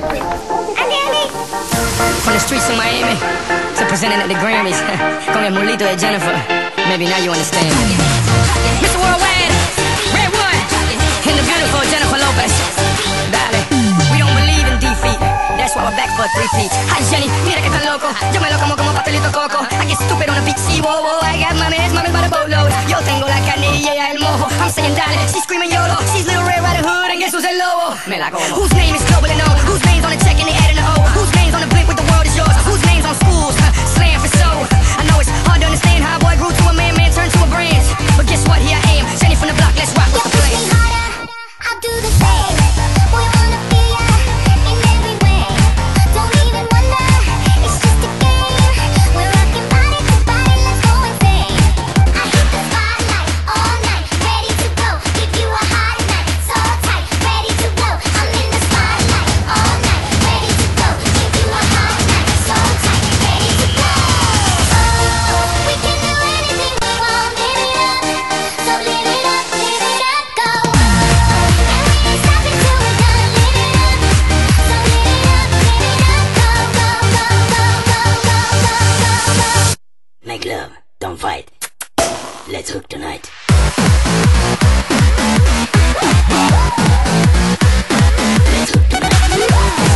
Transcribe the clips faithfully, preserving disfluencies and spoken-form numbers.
From the streets of Miami to presenting at the Grammys con el mulito de Jennifer. Maybe now you understand. Mister Worldwide, Redwood, and the beautiful Jennifer Lopez. Dale, we don't believe in defeat. That's why we're back for a three-peat. Hi Jenny, mira que tan loco. Yo me lo como como pastelito coco. I get stupid on a beach, see, whoa, whoa. I got mames, mames by the boatload. Yo tengo la canilla y el mojo. I'm saying dale, she's screaming YOLO. She's Little Red Riding Hood and guess who's el lobo? Me la como. Whose name is globally known? Whose name's on the check and they adding the O? Whose name's on the blink with the world is yours? Whose name's on schools? Huh, slam for so. I know it's hard to understand how a boy grew to a man, man turned to a brand. But guess what? Here I am, Jenny from the block. Let's rock with the plan. I'll do the same. Boy, wanna be ya in every way. Don't even wonder, it's just a game. We're rocking body to body, let's go insane. I hit the spotlight all night, ready to go. Give you a hot night, so tight, ready to blow. I'm in the spotlight all night, ready to go. Give you a hot night, so tight, ready to blow. Oh, we can do anything we want, live it up. So live it up, live it up, go. Make love, don't fight. Let's hook tonight. Let's hook tonight.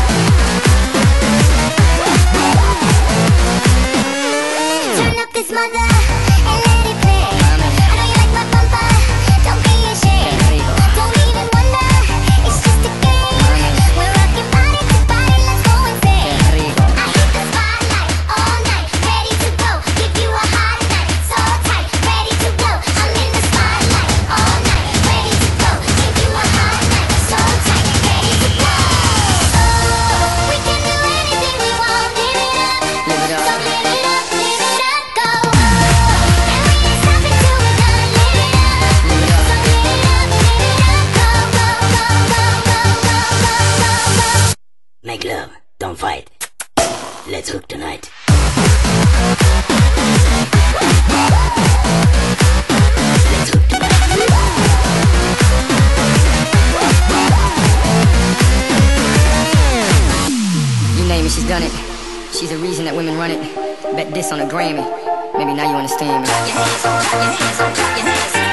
Turn up this mother and let it play. I know you like my bumper, don't be ashamed. Don't even wonder, it's just a game. We're rocking body to body, let's go insane. I hit the spotlight all night, ready to go. Give you a hot night, so tight, ready to blow. I'm in the spotlight all night, ready to go. Give you a hot night, so tight, ready to blow. Oh, we can do anything we want, live it up. Live it up. So live it up, live it up, go. And we ain't stopping till we're done, live it up. So live it up, live it up, go, go, go, go, go, go, go, go, go. Make love, don't fight. Let's hook tonight. Let's hook tonight. You name it, she's done it. She's the reason that women run it. Bet this on a Grammy. Maybe now you understand me.